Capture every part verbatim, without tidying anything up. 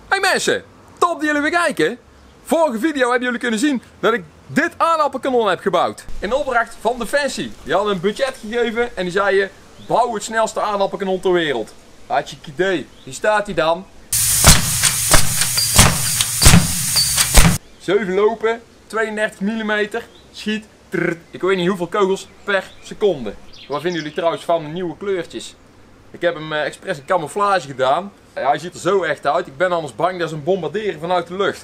Hey mensen, top dat jullie weer kijken. Vorige video hebben jullie kunnen zien dat ik dit aardappelkanon heb gebouwd. In opdracht van Defensie. Die hadden een budget gegeven en die zeiden: bouw het snelste aardappelkanon ter wereld. Had je een idee? Hier staat hij dan. zeven lopen, tweeëndertig millimeter, schiet. Trrrt. Ik weet niet hoeveel kogels per seconde. Wat vinden jullie trouwens van de nieuwe kleurtjes? Ik heb hem uh, expres in camouflage gedaan. Ja, hij ziet er zo echt uit. Ik ben anders bang dat ze hem bombarderen vanuit de lucht.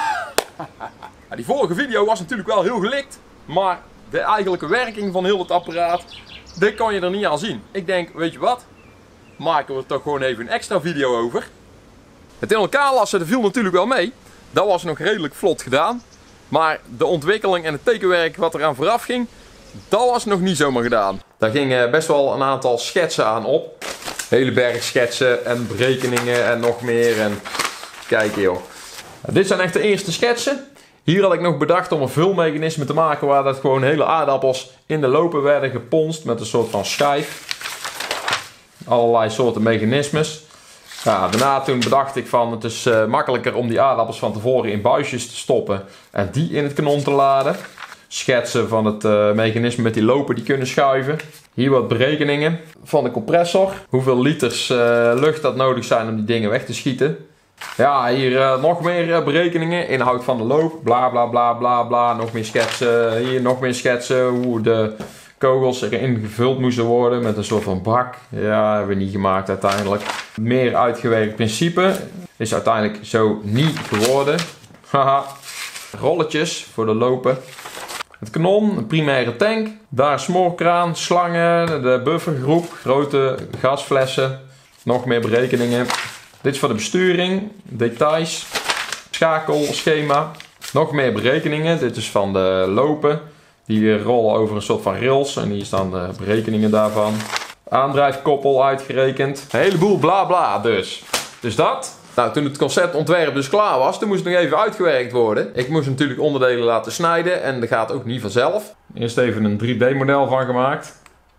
Ja, die vorige video was natuurlijk wel heel gelikt. Maar de eigenlijke werking van heel het apparaat, dit kan je er niet aan zien. Ik denk, weet je wat? Maken we er toch gewoon even een extra video over. Het in elkaar lassen, dat viel natuurlijk wel mee. Dat was nog redelijk vlot gedaan. Maar de ontwikkeling en het tekenwerk wat eraan vooraf ging, dat was nog niet zomaar gedaan. Daar gingen best wel een aantal schetsen aan op. Hele berg schetsen en berekeningen en nog meer. En kijk joh. Dit zijn echt de eerste schetsen. Hier had ik nog bedacht om een vulmechanisme te maken waar dat gewoon hele aardappels in de lopen werden geponst met een soort van schijf. Allerlei soorten mechanismes. Ja, daarna toen bedacht ik van het is uh, makkelijker om die aardappels van tevoren in buisjes te stoppen en die in het kanon te laden. Schetsen van het uh, mechanisme met die lopen die kunnen schuiven. Hier wat berekeningen van de compressor. Hoeveel liters uh, lucht dat nodig zijn om die dingen weg te schieten. Ja, hier uh, nog meer uh, berekeningen. Inhoud van de loop. Bla bla bla bla bla. Nog meer schetsen. Hier nog meer schetsen. Hoe de kogels erin gevuld moesten worden met een soort van bak. Ja, hebben we niet gemaakt uiteindelijk. Meer uitgewerkt principe. Is uiteindelijk zo niet geworden. Haha. Rolletjes voor de lopen. Het kanon, een primaire tank. Daar een smoorkraan, slangen, de buffergroep, grote gasflessen. Nog meer berekeningen. Dit is voor de besturing, details, schakelschema. Nog meer berekeningen. Dit is van de lopen. Die weer rollen over een soort van rails. En hier staan de berekeningen daarvan. Aandrijfkoppel uitgerekend. Een heleboel bla bla dus. Dus dat. Nou, toen het conceptontwerp dus klaar was, toen moest het nog even uitgewerkt worden. Ik moest natuurlijk onderdelen laten snijden en dat gaat ook niet vanzelf. Eerst even een drie D model van gemaakt.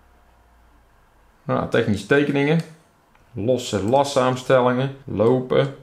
Nou, technische tekeningen. Losse lassamenstellingen. Lopen.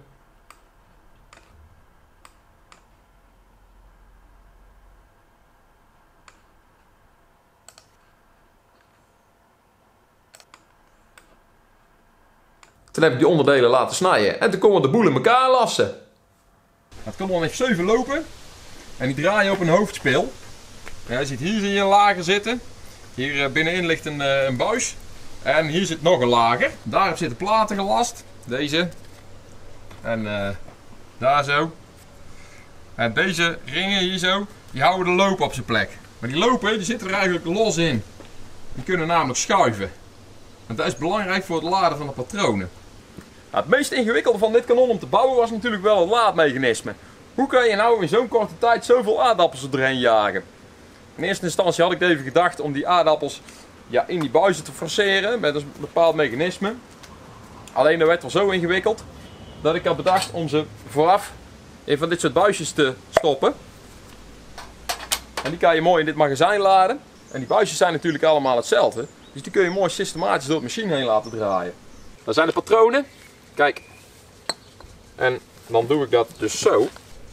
Toen heb ik die onderdelen laten snijden en toen konden we de boel in elkaar lassen. Het kanon heeft zeven lopen en die draaien op een hoofdspeel. Ja, je ziet hier zie je een lager zitten. Hier binnenin ligt een, een buis. En hier zit nog een lager. Daarop zitten platen gelast. Deze. En uh, daar zo. En deze ringen hier zo, die houden de loop op zijn plek. Maar die lopen die zitten er eigenlijk los in. Die kunnen namelijk schuiven. En dat is belangrijk voor het laden van de patronen. Nou, het meest ingewikkelde van dit kanon om te bouwen was natuurlijk wel het laadmechanisme. Hoe kan je nou in zo'n korte tijd zoveel aardappels er doorheen jagen? In eerste instantie had ik even gedacht om die aardappels ja, in die buizen te forceren met een bepaald mechanisme. Alleen dat werd wel zo ingewikkeld dat ik had bedacht om ze vooraf in van dit soort buisjes te stoppen. En die kan je mooi in dit magazijn laden. En die buisjes zijn natuurlijk allemaal hetzelfde. Dus die kun je mooi systematisch door de machine heen laten draaien. Dat zijn de patronen. Kijk. En dan doe ik dat dus zo.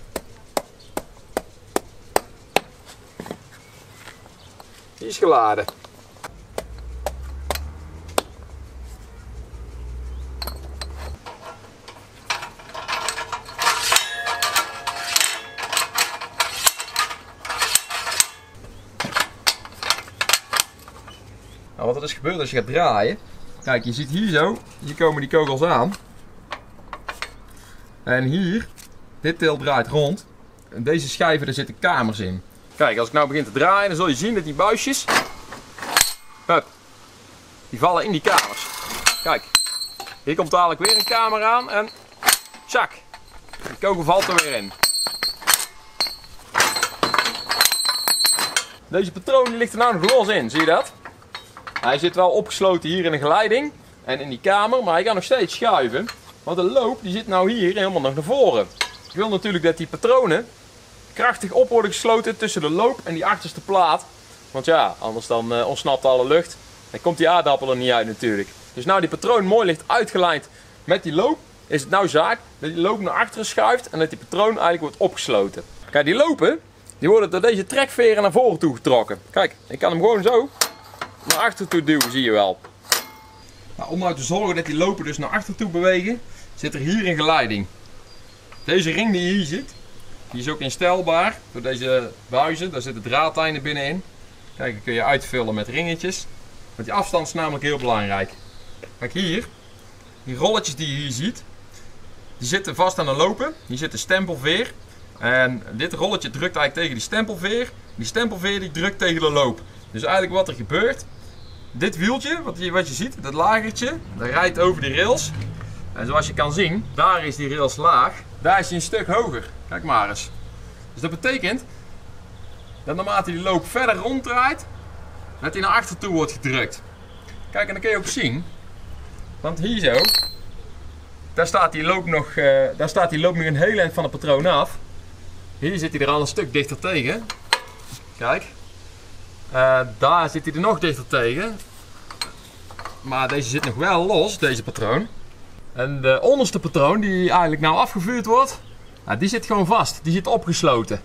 Die is geladen. Nou, wat er is gebeurd als je gaat draaien. Kijk, je ziet hier zo, hier komen die kogels aan. En hier, dit deel draait rond. En deze schijven, daar zitten kamers in. Kijk, als ik nou begin te draaien, dan zul je zien dat die buisjes, hup, die vallen in die kamers. Kijk, hier komt dadelijk weer een kamer aan en tjak, die kogel valt er weer in. Deze patroon die ligt er nou nog los in, zie je dat? Hij zit wel opgesloten hier in een geleiding en in die kamer, maar hij kan nog steeds schuiven. Want de loop die zit nou hier helemaal nog naar voren. Ik wil natuurlijk dat die patronen krachtig op worden gesloten tussen de loop en die achterste plaat. Want ja, anders dan uh, ontsnapt alle lucht. Dan komt die aardappel er niet uit natuurlijk. Dus nou die patroon mooi ligt uitgelijnd met die loop, is het nou zaak dat die loop naar achteren schuift en dat die patroon eigenlijk wordt opgesloten. Kijk, die lopen, die worden door deze trekveren naar voren toe getrokken. Kijk, ik kan hem gewoon zo naar achteren toe duwen, zie je wel. Nou, om nou te zorgen dat die lopen dus naar achteren toe bewegen, zit er hier een geleiding. Deze ring die je hier ziet, die is ook instelbaar door deze buizen. Daar zitten draadlijnen binnenin. Kijk, die kun je uitvullen met ringetjes. Want die afstand is namelijk heel belangrijk. Kijk hier, die rolletjes die je hier ziet, die zitten vast aan de lopen. Hier zit een stempelveer. En dit rolletje drukt eigenlijk tegen die stempelveer. Die stempelveer die drukt tegen de loop. Dus eigenlijk wat er gebeurt, dit wieltje, wat je, wat je ziet, dat lagertje, dat rijdt over die rails. En zoals je kan zien, daar is die rails laag. Daar is hij een stuk hoger. Kijk maar eens. Dus dat betekent dat naarmate die loop verder ronddraait, dat hij naar achter toe wordt gedrukt. Kijk, en dan kun je ook zien, want hier zo, daar staat die loop nog, uh, daar staat die loop nog een heel eind van het patroon af. Hier zit hij er al een stuk dichter tegen. Kijk. Uh, daar zit hij er nog dichter tegen. Maar deze zit nog wel los, deze patroon. En de onderste patroon die eigenlijk nou afgevuurd wordt, nou, die zit gewoon vast. Die zit opgesloten.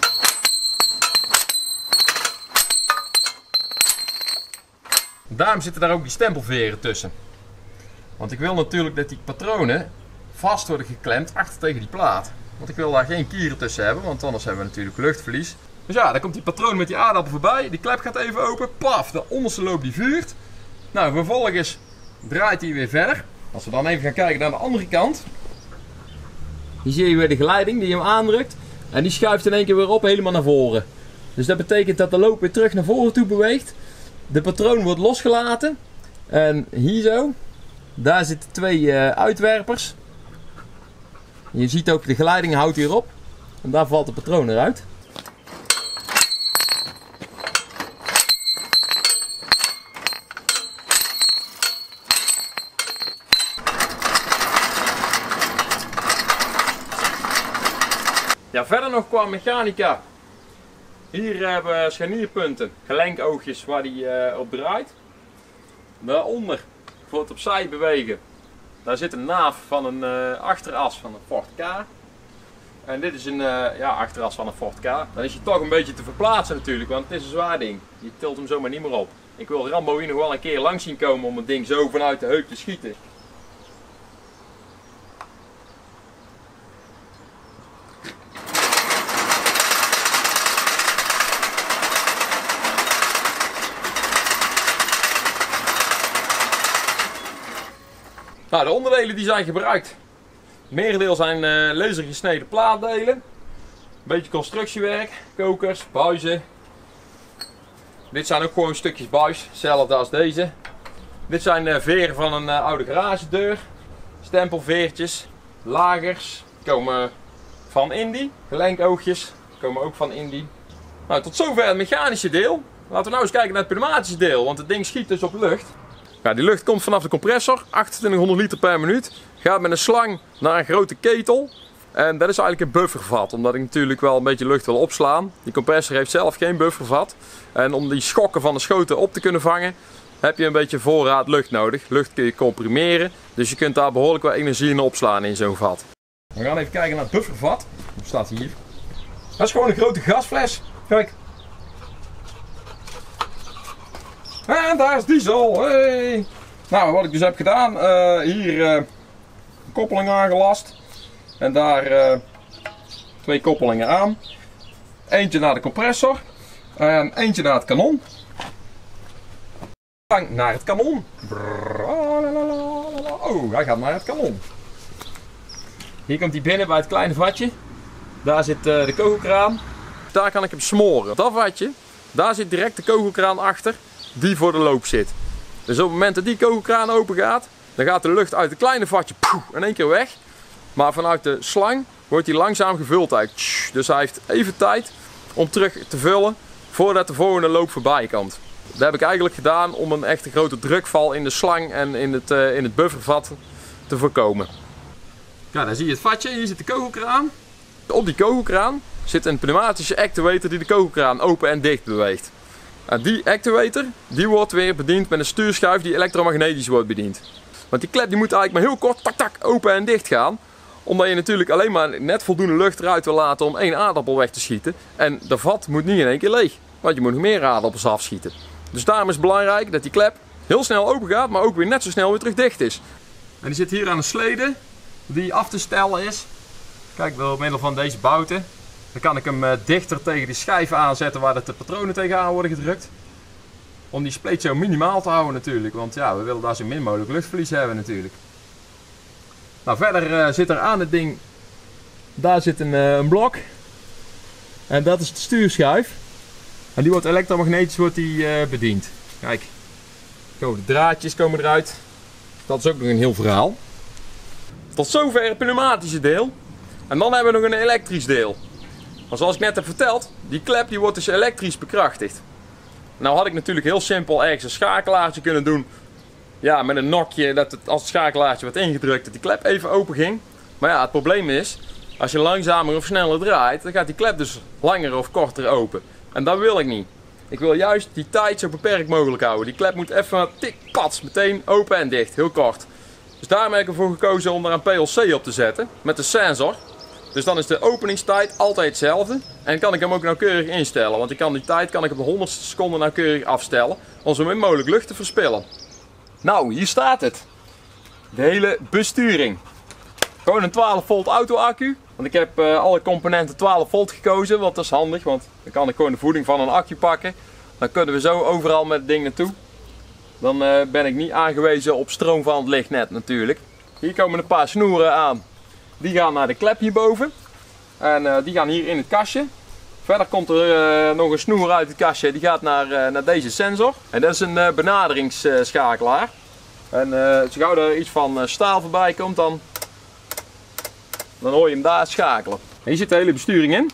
Daarom zitten daar ook die stempelveren tussen. Want ik wil natuurlijk dat die patronen vast worden geklemd achter tegen die plaat. Want ik wil daar geen kieren tussen hebben, want anders hebben we natuurlijk luchtverlies. Dus ja, dan komt die patroon met die aardappel voorbij. Die klep gaat even open. Paf, de onderste loop die vuurt. Nou, vervolgens draait hij weer verder. Als we dan even gaan kijken naar de andere kant. Hier zie je weer de geleiding die hem aandrukt. En die schuift in één keer weer op helemaal naar voren. Dus dat betekent dat de loop weer terug naar voren toe beweegt. De patroon wordt losgelaten. En hier zo. Daar zitten twee uh, uitwerpers. Je ziet ook de geleiding houdt hier op. En daar valt de patroon eruit. Ja, verder nog qua mechanica. Hier hebben we scharnierpunten, gelenkoogjes waar die uh, op draait. Daaronder, voor het opzij bewegen, daar zit een naaf van een uh, achteras van een Ford K. En dit is een uh, ja, achteras van een Ford K. Dan is je toch een beetje te verplaatsen natuurlijk, want het is een zwaar ding. Je tilt hem zomaar niet meer op. Ik wil Rambo hier nog wel een keer langs zien komen om het ding zo vanuit de heup te schieten. Nou, de onderdelen die zijn gebruikt. Merendeel zijn uh, lasergesneden plaatdelen. Een beetje constructiewerk, kokers, buizen. Dit zijn ook gewoon stukjes buis, hetzelfde als deze. Dit zijn uh, veren van een uh, oude garagedeur. Stempelveertjes, lagers, komen van Indy. Gelenkoogjes, komen ook van Indy. Nou, tot zover het mechanische deel. Laten we nou eens kijken naar het pneumatische deel, want het ding schiet dus op lucht. Ja, die lucht komt vanaf de compressor, achtentwintighonderd liter per minuut. Gaat met een slang naar een grote ketel. En dat is eigenlijk een buffervat, omdat ik natuurlijk wel een beetje lucht wil opslaan. Die compressor heeft zelf geen buffervat. En om die schokken van de schoten op te kunnen vangen, heb je een beetje voorraad lucht nodig. Lucht kun je comprimeren, dus je kunt daar behoorlijk wel energie in opslaan in zo'n vat. We gaan even kijken naar het buffervat. Dat staat hier. Dat is gewoon een grote gasfles. Kijk. En daar is diesel. Hey. Nou, wat ik dus heb gedaan, uh, hier uh, een koppeling aangelast. En daar uh, twee koppelingen aan. Eentje naar de compressor. En eentje naar het kanon. Naar het kanon. Oh, hij gaat naar het kanon. Hier komt hij binnen bij het kleine vatje. Daar zit uh, de kogelkraan. Daar kan ik hem smoren. Dat vatje, daar zit direct de kogelkraan achter. Die voor de loop zit. Dus op het moment dat die kogelkraan open gaat, dan gaat de lucht uit het kleine vatje poeh, in één keer weg. Maar vanuit de slang wordt die langzaam gevuld eigenlijk. Dus hij heeft even tijd om terug te vullen voordat de volgende loop voorbij komt. Dat heb ik eigenlijk gedaan om een echte grote drukval in de slang en in het, uh, in het buffervat te voorkomen. Ja, dan zie je het vatje, hier zit de kogelkraan. Op die kogelkraan zit een pneumatische actuator die de kogelkraan open en dicht beweegt. En die actuator die wordt weer bediend met een stuurschuif die elektromagnetisch wordt bediend. Want die klep die moet eigenlijk maar heel kort tak tak open en dicht gaan. Omdat je natuurlijk alleen maar net voldoende lucht eruit wil laten om één aardappel weg te schieten. En de vat moet niet in één keer leeg. Want je moet nog meer aardappels afschieten. Dus daarom is het belangrijk dat die klep heel snel open gaat, maar ook weer net zo snel weer terug dicht is. En die zit hier aan een slede die af te stellen is. Kijk, door middel van deze bouten. Dan kan ik hem dichter tegen die schijven aanzetten waar de patronen tegenaan worden gedrukt. Om die spleet zo minimaal te houden natuurlijk. Want ja, we willen daar zo min mogelijk luchtverlies hebben natuurlijk. Nou, verder uh, zit er aan het ding, daar zit een, uh, een blok. En dat is de stuurschijf. En die wordt elektromagnetisch wordt die, uh, bediend. Kijk, de draadjes komen eruit. Dat is ook nog een heel verhaal. Tot zover het pneumatische deel. En dan hebben we nog een elektrisch deel. Maar zoals ik net heb verteld, die klep die wordt dus elektrisch bekrachtigd. Nou had ik natuurlijk heel simpel ergens een schakelaartje kunnen doen. Ja, met een nokje, dat het, als het schakelaartje werd ingedrukt, dat die klep even open ging. Maar ja, het probleem is, als je langzamer of sneller draait, dan gaat die klep dus langer of korter open. En dat wil ik niet. Ik wil juist die tijd zo beperkt mogelijk houden. Die klep moet even tik, pats, meteen open en dicht, heel kort. Dus daarom heb ik ervoor gekozen om er een P L C op te zetten, met de sensor. Dus dan is de openingstijd altijd hetzelfde. En kan ik hem ook nauwkeurig instellen. Want ik kan die tijd kan ik op de honderdste seconde nauwkeurig afstellen. Om zo min mogelijk lucht te verspillen. Nou, hier staat het. De hele besturing. Gewoon een twaalf volt auto-accu. Want ik heb uh, alle componenten twaalf volt gekozen. Want dat is handig. Want dan kan ik gewoon de voeding van een accu pakken. Dan kunnen we zo overal met het ding naartoe. Dan uh, ben ik niet aangewezen op stroom van het lichtnet natuurlijk. Hier komen een paar snoeren aan. Die gaan naar de klep hierboven. En uh, die gaan hier in het kastje. Verder komt er uh, nog een snoer uit het kastje. Die gaat naar, uh, naar deze sensor. En dat is een uh, benaderingsschakelaar. En uh, als gauw er iets van uh, staal voorbij komt, dan, dan hoor je hem daar schakelen. En hier zit de hele besturing in.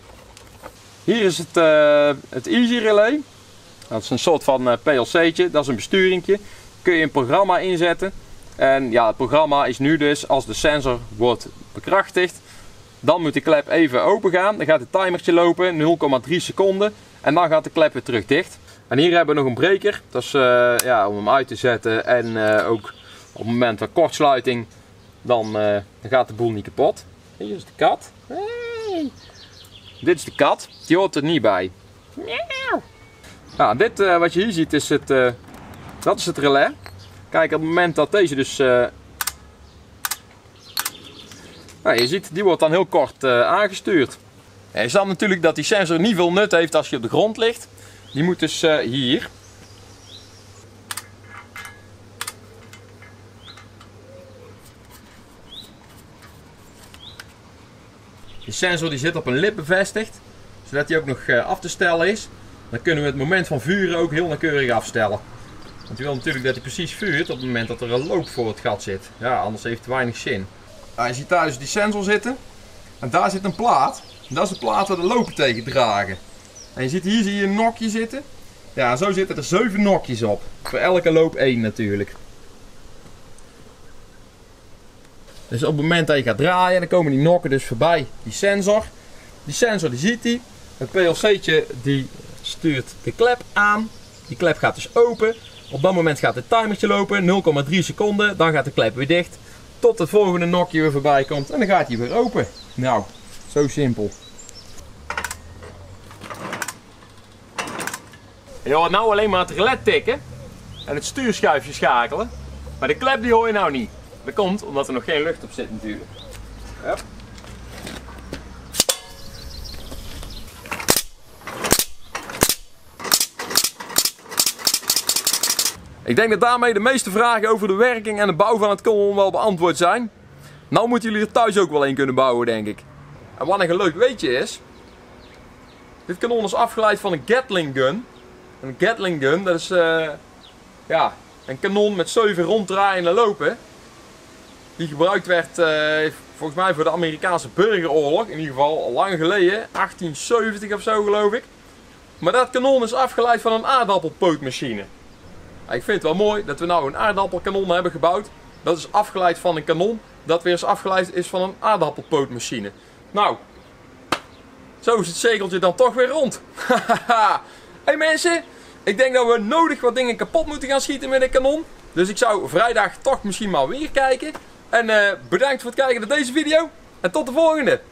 Hier is het, uh, het Easy Relay. Dat is een soort van uh, P L C'tje. Dat is een besturingje. Kun je een programma inzetten. En ja, het programma is nu dus, als de sensor wordt bekrachtigd, dan moet de klep even open gaan. Dan gaat het timertje lopen, nul komma drie seconden. En dan gaat de klep weer terug dicht. En hier hebben we nog een breker. Dat is uh, ja, om hem uit te zetten. En uh, ook op het moment van kortsluiting, dan, uh, dan gaat de boel niet kapot. Hier is de kat. Hey. Dit is de kat. Die hoort er niet bij. Nou, dit uh, wat je hier ziet, is het, uh, dat is het relais. Kijk, op het moment dat deze dus... Uh... Nou, je ziet, die wordt dan heel kort uh, aangestuurd. Ja, je ziet natuurlijk dat die sensor niet veel nut heeft als je op de grond ligt. Die moet dus uh, hier. De sensor die zit op een lip bevestigd, zodat hij ook nog uh, af te stellen is. Dan kunnen we het moment van vuren ook heel nauwkeurig afstellen. Want je wil natuurlijk dat hij precies vuurt op het moment dat er een loop voor het gat zit. Ja, anders heeft het weinig zin. Nou, je ziet daar dus die sensor zitten. En daar zit een plaat. En dat is de plaat waar de lopen tegen dragen. En je ziet hier zie je een nokje zitten. Ja, zo zitten er zeven nokjes op. Voor elke loop één natuurlijk. Dus op het moment dat je gaat draaien, dan komen die nokken dus voorbij die sensor. Die sensor die ziet die. Het P L C'tje die stuurt de klep aan. Die klep gaat dus open. Op dat moment gaat het timertje lopen, nul komma drie seconden. Dan gaat de klep weer dicht. Tot het volgende nokje weer voorbij komt. En dan gaat hij weer open. Nou, zo simpel. Je hoort nou alleen maar het relais tikken. En het stuurschuifje schakelen. Maar de klep die hoor je nou niet. Dat komt omdat er nog geen lucht op zit natuurlijk. Ja. Ik denk dat daarmee de meeste vragen over de werking en de bouw van het kanon wel beantwoord zijn. Nou moeten jullie er thuis ook wel een kunnen bouwen, denk ik. En wat nog een leuk weetje is. Dit kanon is afgeleid van een Gatling gun. Een Gatling gun, dat is uh, ja, een kanon met zeven ronddraaiende lopen. Die gebruikt werd uh, volgens mij voor de Amerikaanse burgeroorlog. In ieder geval al lang geleden, achttien zeventig of zo geloof ik. Maar dat kanon is afgeleid van een aardappelpootmachine. Ik vind het wel mooi dat we nou een aardappelkanon hebben gebouwd. Dat is afgeleid van een kanon. Dat weer eens afgeleid is van een aardappelpootmachine. Nou, zo is het cirkeltje dan toch weer rond. Hé hey mensen, ik denk dat we nodig wat dingen kapot moeten gaan schieten met een kanon. Dus ik zou vrijdag toch misschien maar weer kijken. En uh, bedankt voor het kijken naar deze video. En tot de volgende.